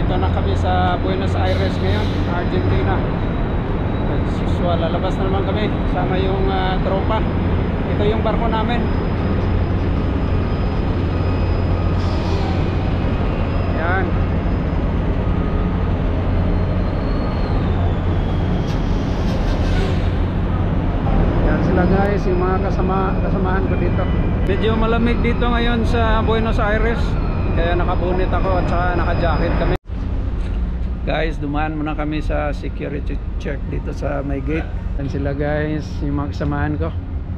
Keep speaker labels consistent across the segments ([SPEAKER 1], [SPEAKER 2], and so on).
[SPEAKER 1] Nandito na kami sa Buenos Aires ngayon, Argentina. As usual, lalabas na naman kami sama yung tropa. Ito yung barko namin. Yan. Yan sila guys, yung mga kasamahan ko dito. Medyo malamig dito ngayon sa Buenos Aires, kaya nakabunit ako at saka naka-jacket kami. Guys, dumaan muna kami sa security check dito sa may gate. Yan sila guys, yung mga kasamahan ko.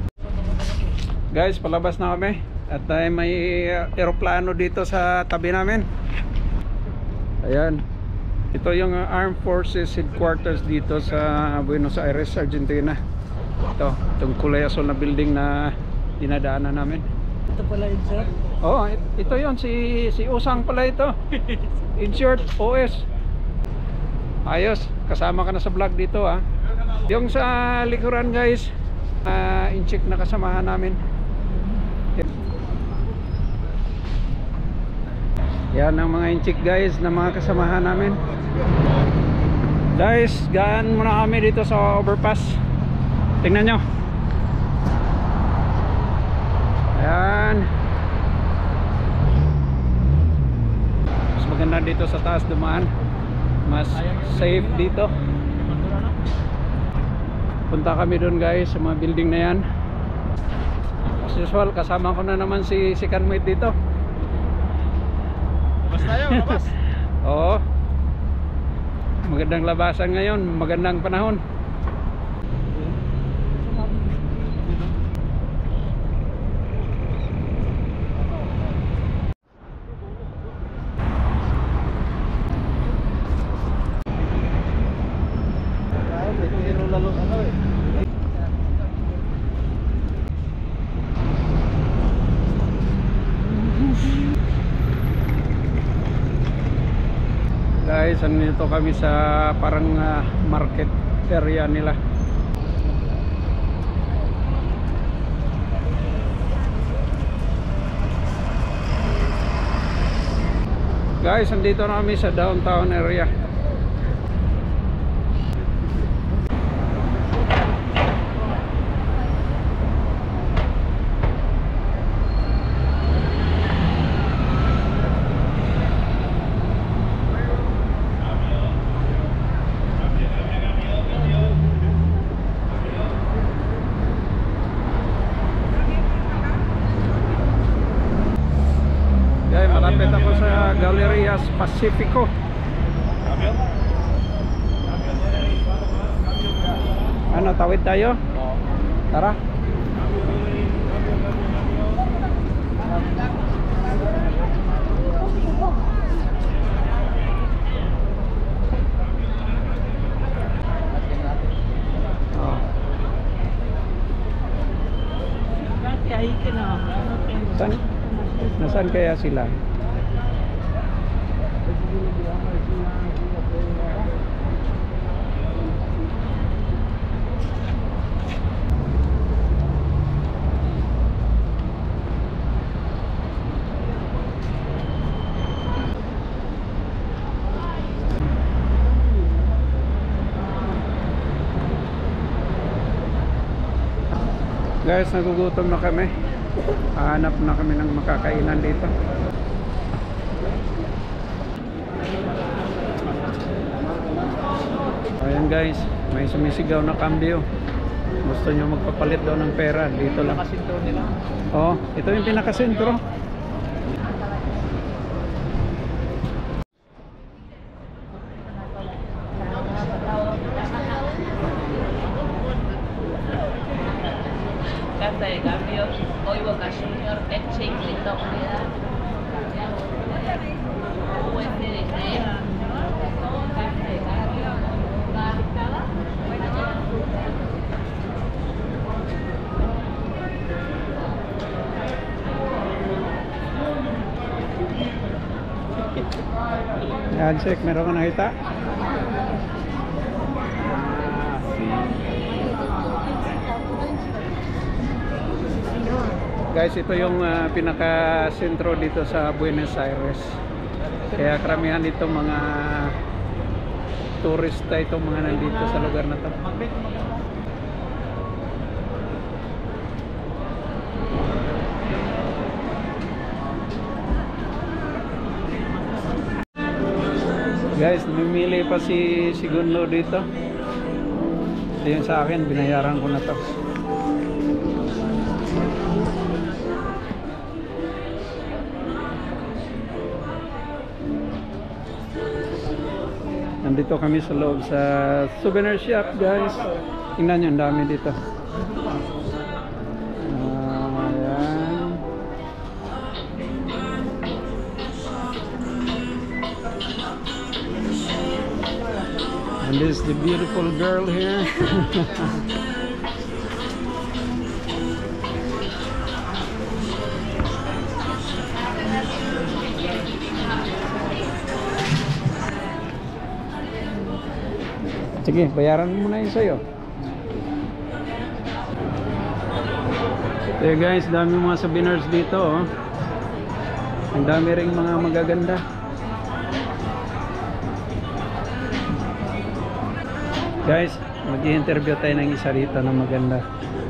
[SPEAKER 1] Guys, palabas na kami. At may eroplano dito sa tabi namin. Ayan. Ito yung Armed Forces Headquarters dito sa Buenos Aires, Argentina. Itong kulay asul na building na dinadaanan namin.
[SPEAKER 2] Ito pala yun, sir?
[SPEAKER 1] Oh, ito yon si Usang pala ito. In short, OS. Ayos, kasama ka na sa vlog dito ah. Yung sa likuran guys, in-check na kasamahan namin. Yan ang mga in-check guys na mga kasamahan namin. Guys, gaan muna kami dito sa overpass. Tingnan nyo. Ayan. Mas maganda dito sa taas dumaan. Mas safe dito. Punta kami doon guys sa mga building na yan. As usual, kasama ko na naman si Kanmit dito.
[SPEAKER 2] Labas tayo, labas.
[SPEAKER 1] Oo. Magandang labasan ngayon, magandang panahon. Guys, nandito kami sa parang market area nila. Guys, nandito na kami sa downtown area. Malapit ako sa Galerías Pacifico. Ano, tawid tayo? Tara. Nasaan kaya sila? Guys, nagugutom na kami. Hanap na kami ng makakainan dito. Ayan guys, may sumisigaw na kambyo. Gusto nyo magpapalit daw ng pera, dito lang.
[SPEAKER 2] Pinakasentro nila.
[SPEAKER 1] Oh, ito yung pinakasentro.
[SPEAKER 3] Carta de cambio, hoy Boca Junior, Elche y Clinton Unidad. USDT, carta de cambio,
[SPEAKER 1] Yan, check, meron ka nakita? Guys, ito yung pinaka-sentro dito sa Buenos Aires. Kaya karamihan dito mga turista itong mga nandito sa lugar na to. Guys, namimili pa si Gunlo dito. Ito yung sa akin, binayaran ko na to. Nandito kami sa loob sa souvenir shop, guys. Tingnan nyo, ang dami dito. Ayan. And this is the beautiful girl here. Sige, bayaran mo na yun sa'yo. So guys, dami mga souvenirs dito. Oh. Ang dami ring mga magaganda. Guys, mag-i-interview tayo ng isa rito na maganda.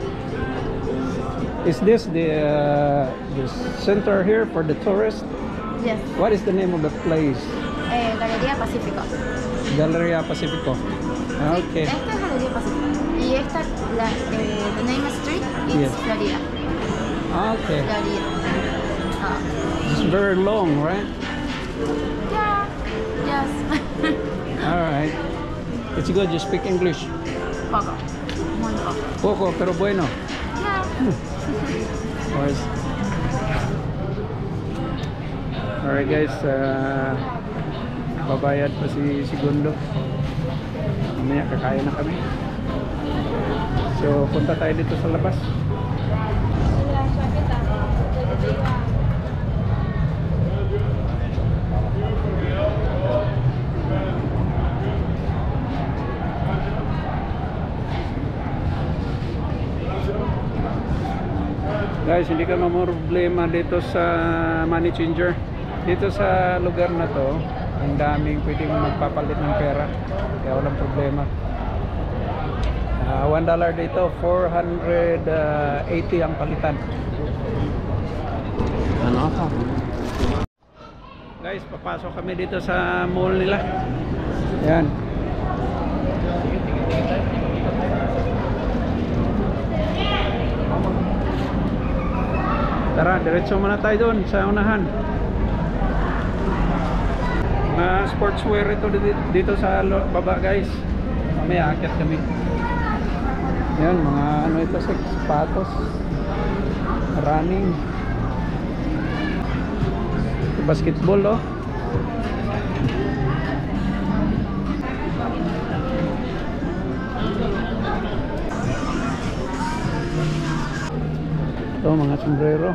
[SPEAKER 1] Is this the center here for the tourists?
[SPEAKER 4] Yes,
[SPEAKER 1] What is the name of the place?
[SPEAKER 4] Galería Pacífico.
[SPEAKER 1] Galeria Pacifico. Okay.
[SPEAKER 4] Esta es Galería Pacífico. Y esta, the name of street is
[SPEAKER 1] Yes.
[SPEAKER 4] Florida.
[SPEAKER 1] Okay.
[SPEAKER 4] Florida.
[SPEAKER 1] It's very long, right?
[SPEAKER 4] Yeah, yes.
[SPEAKER 1] All right. It's good. You speak English.
[SPEAKER 4] Poco. Muy poco.
[SPEAKER 1] Poco, pero bueno.
[SPEAKER 4] Yeah.
[SPEAKER 1] Alright. Alright guys, babayad pa si Gundo. Mamaya kakain na kami. So punta tayo dito sa labas. Guys, hindi ka problema dito sa money changer. Dito sa lugar na to, ang daming pwedeng magpapalit ng pera. Kaya walang problema. $1 dito, 480 ang palitan. Ano ako? Guys, papasok kami dito sa mall nila. Yan. Tara, diretso muna tayo doon sa unahan. Mga sportswear ito dito sa baba, guys. Mamaya aakyat kami. Yan, mga ano ito, sapatos, running, basketball, oh. Ito, mga sombrero.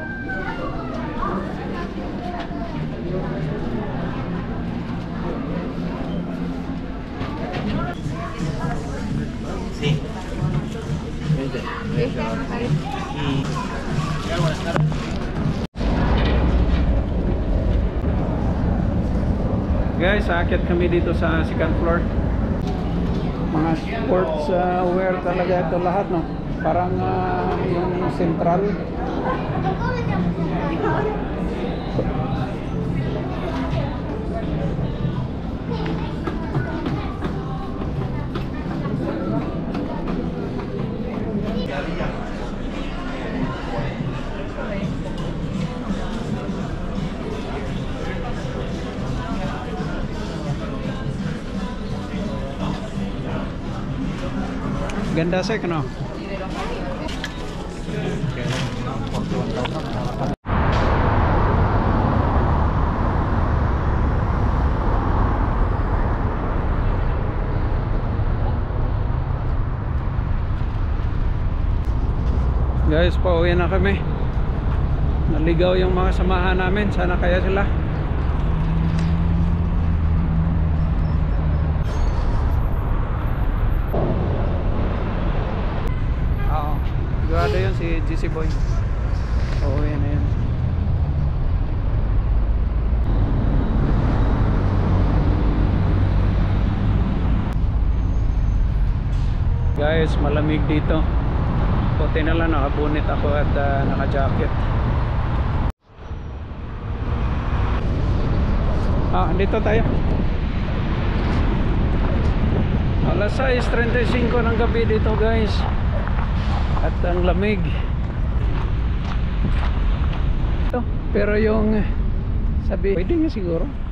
[SPEAKER 1] Guys, aakyat kami dito sa second floor. Mga sports wear talaga ito lahat, no? Parang yung central. Ganda sih, no? Guys, pauwi na kami. Naligaw yung mga samahan namin. Sana kaya sila. Oo. Sigurado yun si GC Boy. Pauwi na yun. Guys, malamig dito. Puti na lang nakabunit ako at naka-jacket. Dito tayo. Alas 6:35 ng gabi dito guys. At ang lamig. Pero yung sabi, pwede nga siguro.